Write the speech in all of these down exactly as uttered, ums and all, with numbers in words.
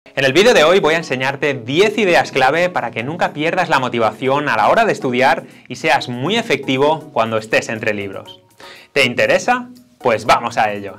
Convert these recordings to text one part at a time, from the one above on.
En el vídeo de hoy voy a enseñarte diez ideas clave para que nunca pierdas la motivación a la hora de estudiar y seas muy efectivo cuando estés entre libros. ¿Te interesa? Pues vamos a ello.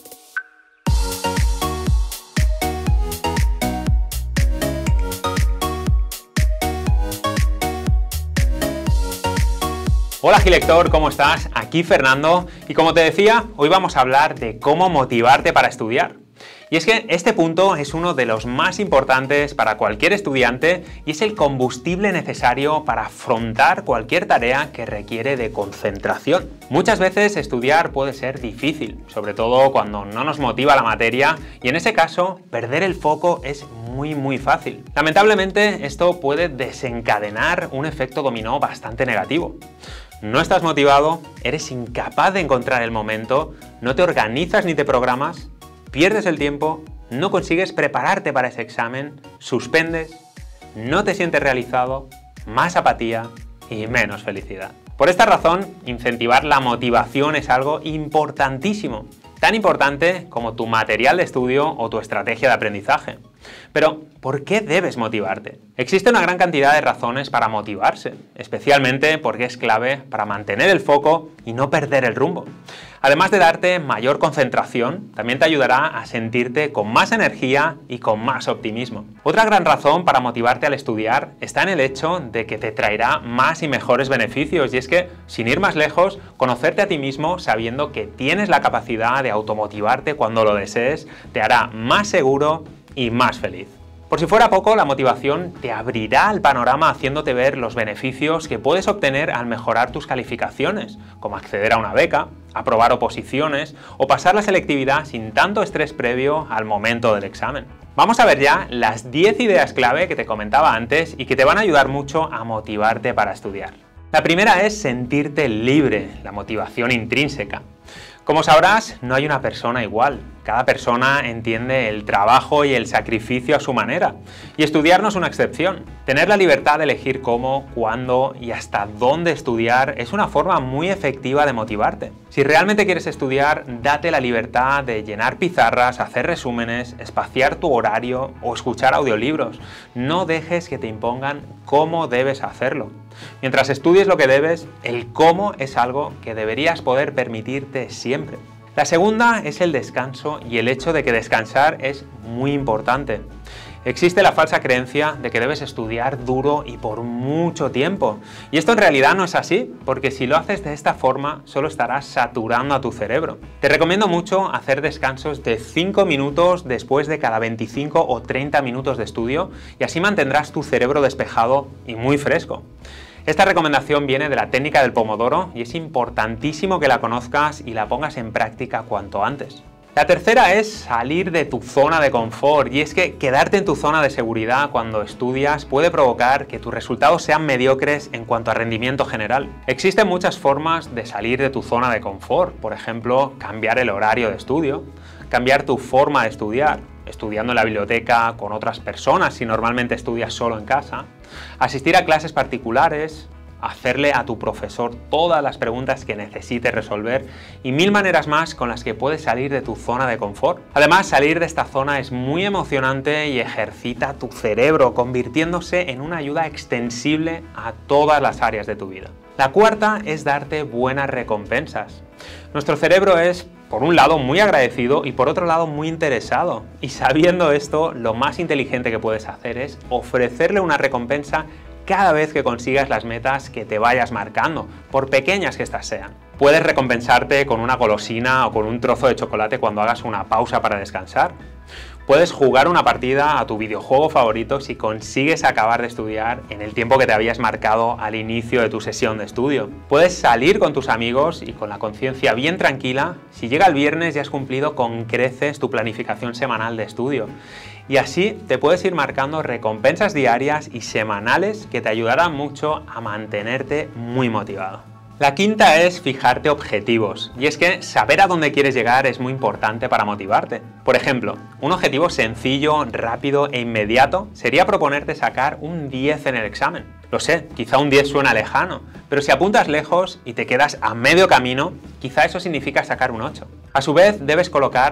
Hola Gilector, ¿cómo estás? Aquí Fernando y como te decía, hoy vamos a hablar de cómo motivarte para estudiar. Y es que este punto es uno de los más importantes para cualquier estudiante y es el combustible necesario para afrontar cualquier tarea que requiere de concentración. Muchas veces estudiar puede ser difícil, sobre todo cuando no nos motiva la materia y en ese caso perder el foco es muy muy fácil. Lamentablemente esto puede desencadenar un efecto dominó bastante negativo. No estás motivado, eres incapaz de encontrar el momento, no te organizas ni te programas, pierdes el tiempo, no consigues prepararte para ese examen, suspendes, no te sientes realizado, más apatía y menos felicidad. Por esta razón, incentivar la motivación es algo importantísimo, tan importante como tu material de estudio o tu estrategia de aprendizaje. Pero, ¿por qué debes motivarte? Existe una gran cantidad de razones para motivarse, especialmente porque es clave para mantener el foco y no perder el rumbo. Además de darte mayor concentración, también te ayudará a sentirte con más energía y con más optimismo. Otra gran razón para motivarte al estudiar está en el hecho de que te traerá más y mejores beneficios, y es que, sin ir más lejos, conocerte a ti mismo sabiendo que tienes la capacidad de automotivarte cuando lo desees, te hará más seguro y más feliz. Por si fuera poco, la motivación te abrirá el panorama haciéndote ver los beneficios que puedes obtener al mejorar tus calificaciones, como acceder a una beca, aprobar oposiciones o pasar la selectividad sin tanto estrés previo al momento del examen. Vamos a ver ya las diez ideas clave que te comentaba antes y que te van a ayudar mucho a motivarte para estudiar. La primera es sentirte libre, la motivación intrínseca. Como sabrás, no hay una persona igual. Cada persona entiende el trabajo y el sacrificio a su manera. Y estudiar no es una excepción. Tener la libertad de elegir cómo, cuándo y hasta dónde estudiar es una forma muy efectiva de motivarte. Si realmente quieres estudiar, date la libertad de llenar pizarras, hacer resúmenes, espaciar tu horario o escuchar audiolibros. No dejes que te impongan cómo debes hacerlo. Mientras estudies lo que debes, el cómo es algo que deberías poder permitirte siempre. La segunda es el descanso y el hecho de que descansar es muy importante. Existe la falsa creencia de que debes estudiar duro y por mucho tiempo. Y esto en realidad no es así, porque si lo haces de esta forma, solo estarás saturando a tu cerebro. Te recomiendo mucho hacer descansos de cinco minutos después de cada veinticinco o treinta minutos de estudio, y así mantendrás tu cerebro despejado y muy fresco. Esta recomendación viene de la técnica del pomodoro y es importantísimo que la conozcas y la pongas en práctica cuanto antes. La tercera es salir de tu zona de confort, y es que quedarte en tu zona de seguridad cuando estudias puede provocar que tus resultados sean mediocres en cuanto a rendimiento general. Existen muchas formas de salir de tu zona de confort, por ejemplo, cambiar el horario de estudio, cambiar tu forma de estudiar, estudiando en la biblioteca con otras personas si normalmente estudias solo en casa, asistir a clases particulares, hacerle a tu profesor todas las preguntas que necesites resolver y mil maneras más con las que puedes salir de tu zona de confort. Además, salir de esta zona es muy emocionante y ejercita tu cerebro, convirtiéndose en una ayuda extensible a todas las áreas de tu vida. La cuarta es darte buenas recompensas. Nuestro cerebro es, por un lado, muy agradecido y por otro lado, muy interesado. Y sabiendo esto, lo más inteligente que puedes hacer es ofrecerle una recompensa cada vez que consigas las metas que te vayas marcando, por pequeñas que éstas sean. Puedes recompensarte con una golosina o con un trozo de chocolate cuando hagas una pausa para descansar. Puedes jugar una partida a tu videojuego favorito si consigues acabar de estudiar en el tiempo que te habías marcado al inicio de tu sesión de estudio. Puedes salir con tus amigos y con la conciencia bien tranquila si llega el viernes y has cumplido con creces tu planificación semanal de estudio. Y así te puedes ir marcando recompensas diarias y semanales que te ayudarán mucho a mantenerte muy motivado. La quinta es fijarte objetivos, y es que saber a dónde quieres llegar es muy importante para motivarte. Por ejemplo, un objetivo sencillo, rápido e inmediato sería proponerte sacar un diez en el examen. Lo sé, quizá un diez suena lejano, pero si apuntas lejos y te quedas a medio camino, quizá eso significa sacar un ocho. A su vez, debes colocar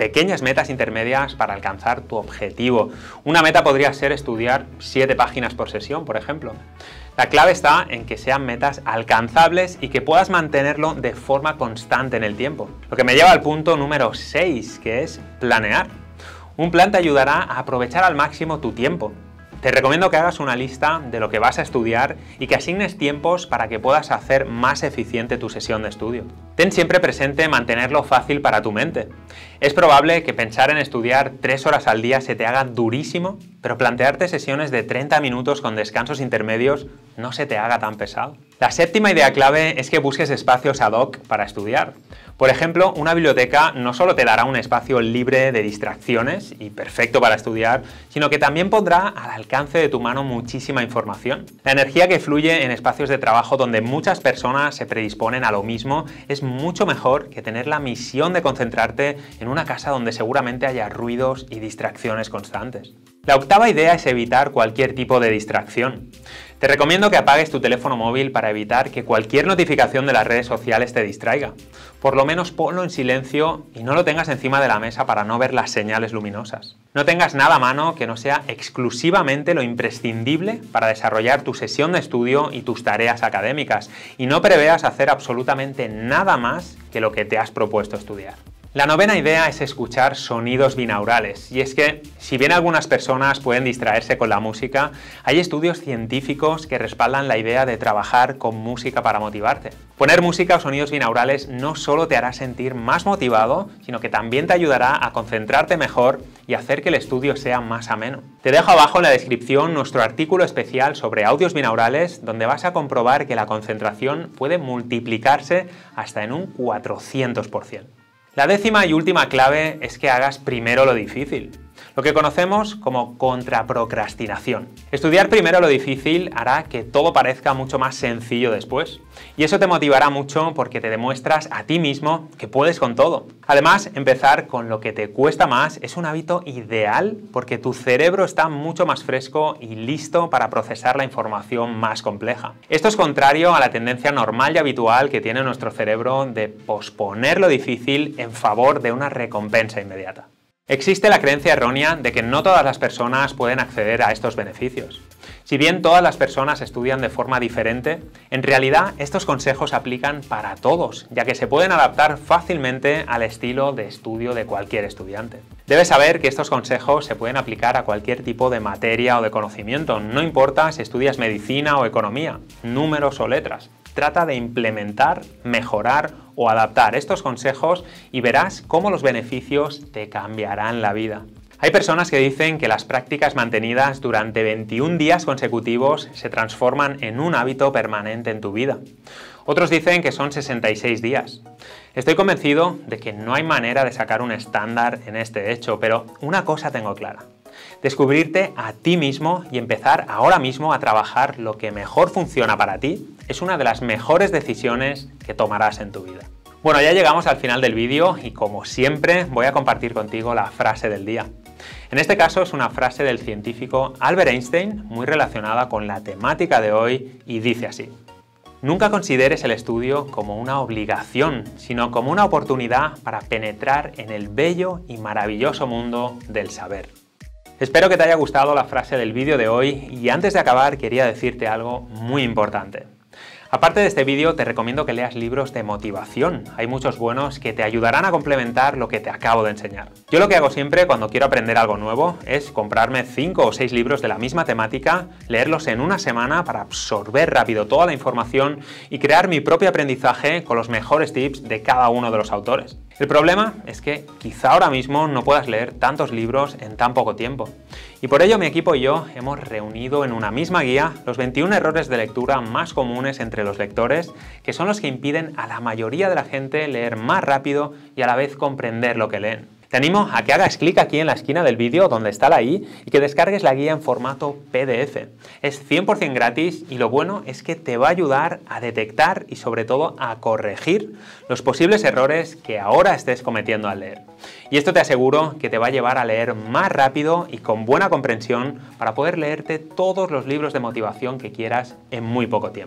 pequeñas metas intermedias para alcanzar tu objetivo. Una meta podría ser estudiar siete páginas por sesión, por ejemplo. La clave está en que sean metas alcanzables y que puedas mantenerlo de forma constante en el tiempo. Lo que me lleva al punto número seis, que es planear. Un plan te ayudará a aprovechar al máximo tu tiempo. Te recomiendo que hagas una lista de lo que vas a estudiar y que asignes tiempos para que puedas hacer más eficiente tu sesión de estudio. Ten siempre presente mantenerlo fácil para tu mente. Es probable que pensar en estudiar tres horas al día se te haga durísimo, pero plantearte sesiones de treinta minutos con descansos intermedios no se te haga tan pesado. La séptima idea clave es que busques espacios ad hoc para estudiar. Por ejemplo, una biblioteca no solo te dará un espacio libre de distracciones y perfecto para estudiar, sino que también pondrá al alcance de tu mano muchísima información. La energía que fluye en espacios de trabajo donde muchas personas se predisponen a lo mismo es mucho mejor que tener la misión de concentrarte en una casa donde seguramente haya ruidos y distracciones constantes. La octava idea es evitar cualquier tipo de distracción. Te recomiendo que apagues tu teléfono móvil para evitar que cualquier notificación de las redes sociales te distraiga. Por lo menos ponlo en silencio y no lo tengas encima de la mesa para no ver las señales luminosas. No tengas nada a mano que no sea exclusivamente lo imprescindible para desarrollar tu sesión de estudio y tus tareas académicas, y no preveas hacer absolutamente nada más que lo que te has propuesto estudiar. La novena idea es escuchar sonidos binaurales, y es que, si bien algunas personas pueden distraerse con la música, hay estudios científicos que respaldan la idea de trabajar con música para motivarte. Poner música o sonidos binaurales no solo te hará sentir más motivado, sino que también te ayudará a concentrarte mejor y hacer que el estudio sea más ameno. Te dejo abajo en la descripción nuestro artículo especial sobre audios binaurales, donde vas a comprobar que la concentración puede multiplicarse hasta en un cuatrocientos por ciento. La décima y última clave es que hagas primero lo difícil, lo que conocemos como contraprocrastinación. Estudiar primero lo difícil hará que todo parezca mucho más sencillo después, y eso te motivará mucho porque te demuestras a ti mismo que puedes con todo. Además, empezar con lo que te cuesta más es un hábito ideal porque tu cerebro está mucho más fresco y listo para procesar la información más compleja. Esto es contrario a la tendencia normal y habitual que tiene nuestro cerebro de posponer lo difícil en favor de una recompensa inmediata. Existe la creencia errónea de que no todas las personas pueden acceder a estos beneficios. Si bien todas las personas estudian de forma diferente, en realidad estos consejos aplican para todos, ya que se pueden adaptar fácilmente al estilo de estudio de cualquier estudiante. Debes saber que estos consejos se pueden aplicar a cualquier tipo de materia o de conocimiento, no importa si estudias medicina o economía, números o letras. Trata de implementar, mejorar o adaptar estos consejos y verás cómo los beneficios te cambiarán la vida. Hay personas que dicen que las prácticas mantenidas durante veintiún días consecutivos se transforman en un hábito permanente en tu vida. Otros dicen que son sesenta y seis días. Estoy convencido de que no hay manera de sacar un estándar en este hecho, pero una cosa tengo clara. Descubrirte a ti mismo y empezar ahora mismo a trabajar lo que mejor funciona para ti es una de las mejores decisiones que tomarás en tu vida. Bueno, ya llegamos al final del vídeo y como siempre voy a compartir contigo la frase del día. En este caso es una frase del científico Albert Einstein muy relacionada con la temática de hoy y dice así: nunca consideres el estudio como una obligación, sino como una oportunidad para penetrar en el bello y maravilloso mundo del saber. Espero que te haya gustado la frase del vídeo de hoy y antes de acabar quería decirte algo muy importante. Aparte de este vídeo, te recomiendo que leas libros de motivación. Hay muchos buenos que te ayudarán a complementar lo que te acabo de enseñar. Yo lo que hago siempre cuando quiero aprender algo nuevo es comprarme cinco o seis libros de la misma temática, leerlos en una semana para absorber rápido toda la información y crear mi propio aprendizaje con los mejores tips de cada uno de los autores. El problema es que quizá ahora mismo no puedas leer tantos libros en tan poco tiempo. Y por ello mi equipo y yo hemos reunido en una misma guía los veintiún errores de lectura más comunes entre los lectores, que son los que impiden a la mayoría de la gente leer más rápido y a la vez comprender lo que leen. Te animo a que hagas clic aquí en la esquina del vídeo donde está la i y que descargues la guía en formato P D F. Es cien por cien gratis y lo bueno es que te va a ayudar a detectar y sobre todo a corregir los posibles errores que ahora estés cometiendo al leer. Y esto te aseguro que te va a llevar a leer más rápido y con buena comprensión para poder leerte todos los libros de motivación que quieras en muy poco tiempo.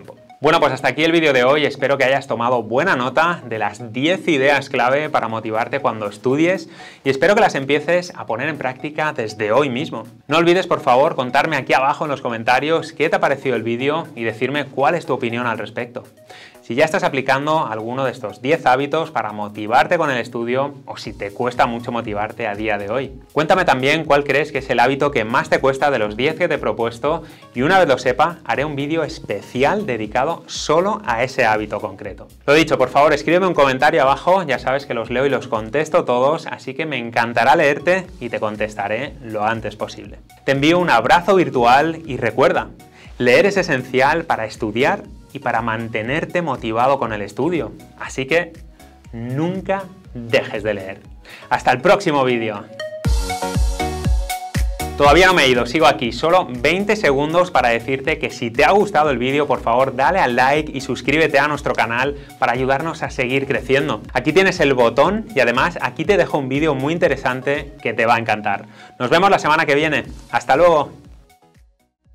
Bueno, pues hasta aquí el vídeo de hoy. Espero que hayas tomado buena nota de las diez ideas clave para motivarte cuando estudies y espero que las empieces a poner en práctica desde hoy mismo. No olvides, por favor, contarme aquí abajo en los comentarios qué te ha parecido el vídeo y decirme cuál es tu opinión al respecto. Si ya estás aplicando alguno de estos diez hábitos para motivarte con el estudio o si te cuesta mucho motivarte a día de hoy. Cuéntame también cuál crees que es el hábito que más te cuesta de los diez que te he propuesto y una vez lo sepa, haré un vídeo especial dedicado solo a ese hábito concreto. Lo dicho, por favor, escríbeme un comentario abajo, ya sabes que los leo y los contesto todos, así que me encantará leerte y te contestaré lo antes posible. Te envío un abrazo virtual y recuerda, leer es esencial para estudiar y para mantenerte motivado con el estudio. Así que nunca dejes de leer. ¡Hasta el próximo vídeo! Todavía no me he ido, sigo aquí, solo veinte segundos para decirte que si te ha gustado el vídeo, por favor dale al like y suscríbete a nuestro canal para ayudarnos a seguir creciendo. Aquí tienes el botón y además aquí te dejo un vídeo muy interesante que te va a encantar. Nos vemos la semana que viene. ¡Hasta luego!